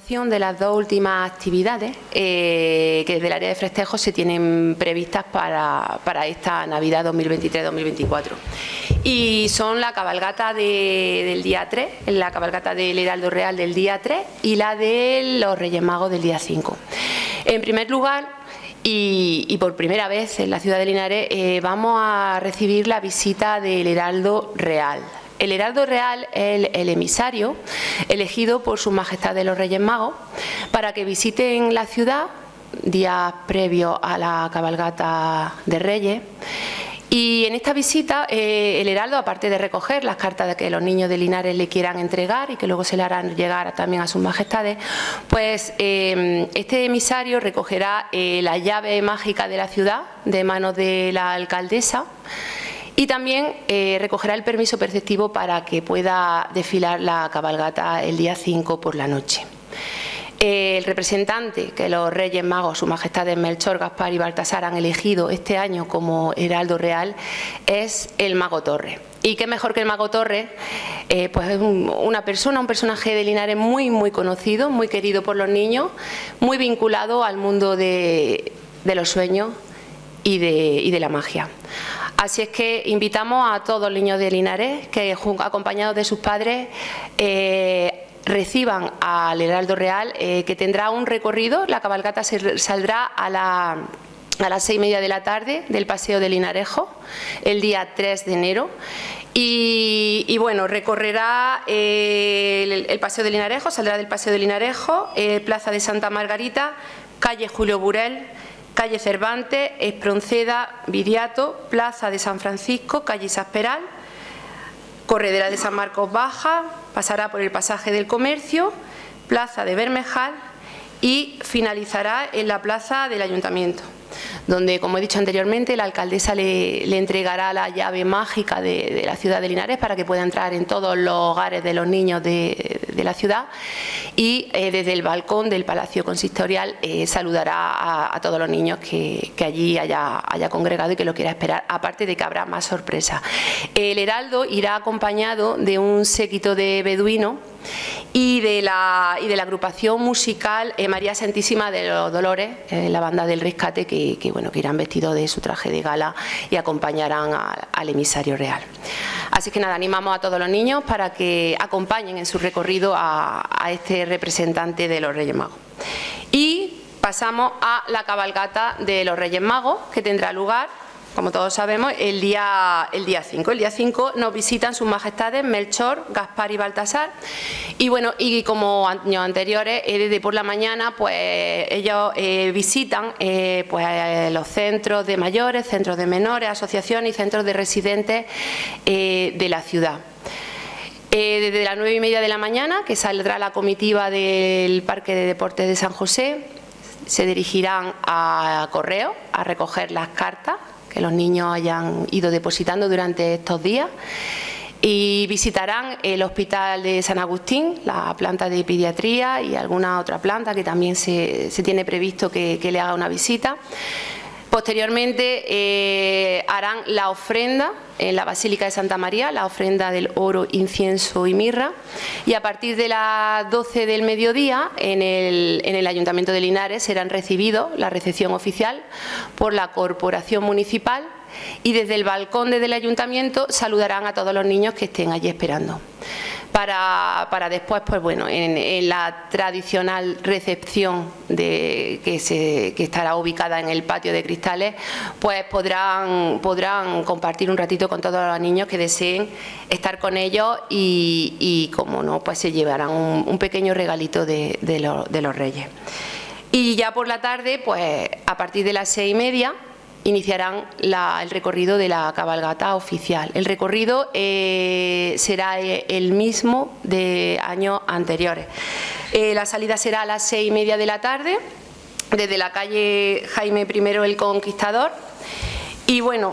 continuación de las dos últimas actividades que desde el área de festejos se tienen previstas para esta Navidad 2023-2024. Y son la cabalgata del día 3, la cabalgata del Heraldo Real del día 3 y la de los Reyes Magos del día 5. En primer lugar, y por primera vez en la ciudad de Linares, vamos a recibir la visita del Heraldo Real. El Heraldo Real es el emisario elegido por Sus Majestades los Reyes Magos para que visiten la ciudad días previos a la cabalgata de Reyes. Y en esta visita el Heraldo, aparte de recoger las cartas que los niños de Linares le quieran entregar y que luego se le harán llegar también a Sus Majestades, pues este emisario recogerá la llave mágica de la ciudad de manos de la alcaldesa. Y también recogerá el permiso preceptivo para que pueda desfilar la cabalgata el día 5 por la noche. El representante que los Reyes Magos, Sus Majestades Melchor, Gaspar y Baltasar han elegido este año como Heraldo Real es el Mago Torres. Y qué mejor que el Mago Torres, pues es un personaje de Linares muy conocido, muy querido por los niños, muy vinculado al mundo de los sueños y de la magia. Así es que invitamos a todos los niños de Linares que, acompañados de sus padres, reciban al Heraldo Real, que tendrá un recorrido. La cabalgata saldrá a las 6:30 de la tarde del Paseo de Linarejo, el día 3 de enero. Y bueno, recorrerá el Paseo de Linarejo, saldrá del Paseo de Linarejo, Plaza de Santa Margarita, calle Julio Burel, calle Cervantes, Espronceda, Viriato, Plaza de San Francisco, calle Sasperal, Corredera de San Marcos Baja, pasará por el Pasaje del Comercio, Plaza de Bermejal y finalizará en la Plaza del Ayuntamiento, donde, como he dicho anteriormente, la alcaldesa le entregará la llave mágica de la ciudad de Linares para que pueda entrar en todos los hogares de los niños de la ciudad, y desde el balcón del Palacio Consistorial saludará a todos los niños que allí haya congregado y que lo quiera esperar, aparte de que habrá más sorpresas. El Heraldo irá acompañado de un séquito de beduinos y de la agrupación musical María Santísima de los Dolores, la banda del Rescate, que irán vestidos de su traje de gala y acompañarán al emisario real. Así que nada, animamos a todos los niños para que acompañen en su recorrido a este representante de los Reyes Magos. Y pasamos a la cabalgata de los Reyes Magos, que tendrá lugar, como todos sabemos, el día 5. El día 5 nos visitan Sus Majestades Melchor, Gaspar y Baltasar. Y bueno, y como años anteriores, desde por la mañana, pues ellos visitan pues los centros de mayores, centros de menores, asociaciones y centros de residentes de la ciudad. Desde las 9:30 de la mañana, que saldrá la comitiva del Parque de Deportes de San José, se dirigirán a Correo a recoger las cartas que los niños hayan ido depositando durante estos días, y visitarán el Hospital de San Agustín, la planta de pediatría y alguna otra planta que también se tiene previsto que le haga una visita. Posteriormente harán la ofrenda en la Basílica de Santa María, la ofrenda del oro, incienso y mirra, y a partir de las 12 del mediodía en el Ayuntamiento de Linares serán recibidos, la recepción oficial, por la Corporación Municipal, y desde el balcón del Ayuntamiento saludarán a todos los niños que estén allí esperando. Para después, pues bueno, en la tradicional recepción que estará ubicada en el patio de cristales, pues podrán compartir un ratito con todos los niños que deseen estar con ellos, y como no, pues se llevarán un pequeño regalito de los Reyes. Y ya por la tarde, pues a partir de las 6:30, iniciarán el recorrido de la cabalgata oficial. El recorrido será el mismo de años anteriores. La salida será a las 6:30 de la tarde, desde la calle Jaime I el Conquistador. Y bueno,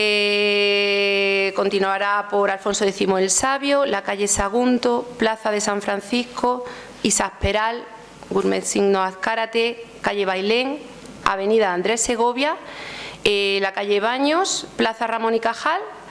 continuará por Alfonso X el Sabio, la calle Sagunto, Plaza de San Francisco, Isasperal, Gurmetsigno Azcárate, calle Bailén, avenida Andrés Segovia, la calle Baños, Plaza Ramón y Cajal,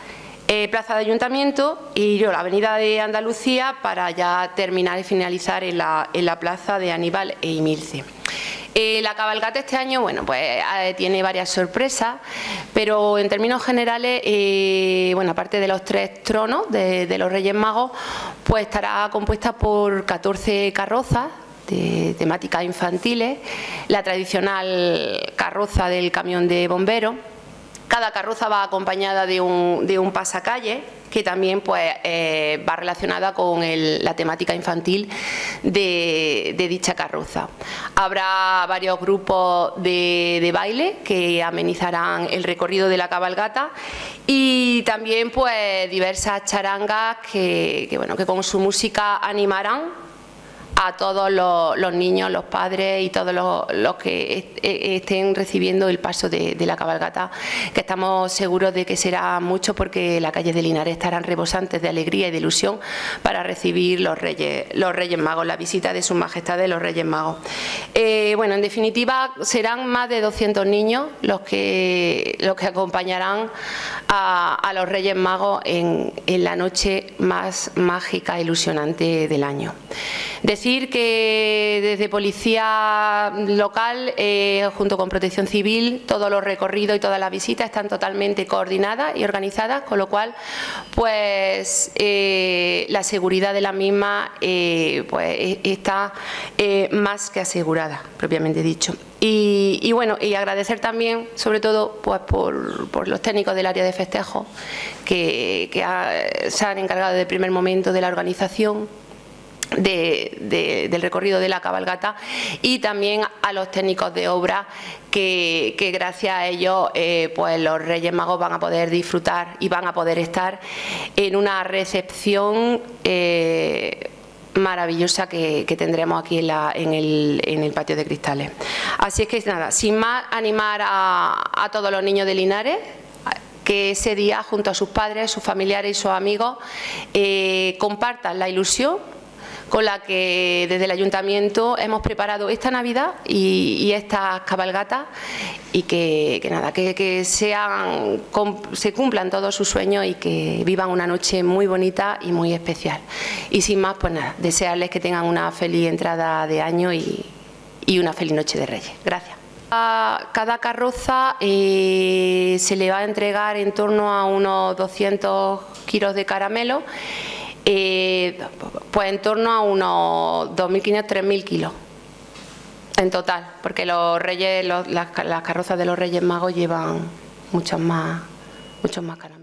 Plaza de Ayuntamiento y la Avenida de Andalucía, para ya terminar y finalizar en la Plaza de Aníbal e Imilce. La cabalgata este año, bueno, pues tiene varias sorpresas, pero en términos generales, bueno, aparte de los 3 tronos de los Reyes Magos, pues estará compuesta por 14 carrozas de temáticas infantiles, la tradicional carroza del camión de bomberos. Cada carroza va acompañada de un pasacalle, que también pues, va relacionada con la temática infantil de dicha carroza. Habrá varios grupos de baile que amenizarán el recorrido de la cabalgata y también pues, diversas charangas que con su música animarán a todos los niños, los padres y todos los que estén recibiendo el paso de la cabalgata, que estamos seguros de que será mucho, porque las calles de Linares estarán rebosantes de alegría y de ilusión para recibir los Reyes Magos, la visita de Sus Majestades los Reyes Magos. Bueno, en definitiva, serán más de 200 niños los que acompañarán a los Reyes Magos en la noche más mágica e ilusionante del año. Decir que desde Policía Local, junto con Protección Civil, todos los recorridos y todas las visitas están totalmente coordinadas y organizadas, con lo cual pues la seguridad de la misma pues está más que asegurada, propiamente dicho. Y bueno, y agradecer también, sobre todo, pues por los técnicos del área de festejo que se han encargado desde el primer momento de la organización del recorrido de la cabalgata, y también a los técnicos de obra que gracias a ellos pues los Reyes Magos van a poder disfrutar y van a poder estar en una recepción maravillosa que tendremos aquí en el patio de cristales. Así es que nada, sin más, animar a todos los niños de Linares que ese día, junto a sus padres, sus familiares y sus amigos, compartan la ilusión con la que desde el Ayuntamiento hemos preparado esta Navidad y estas cabalgatas, y que se cumplan todos sus sueños y que vivan una noche muy bonita y muy especial. Y sin más, pues nada, desearles que tengan una feliz entrada de año y una feliz noche de Reyes. Gracias. A cada carroza se le va a entregar en torno a unos 200 kilos de caramelo, pues en torno a unos 2.500, 3.000 kilos en total, porque los reyes, las carrozas de los Reyes Magos llevan muchos más caramelos.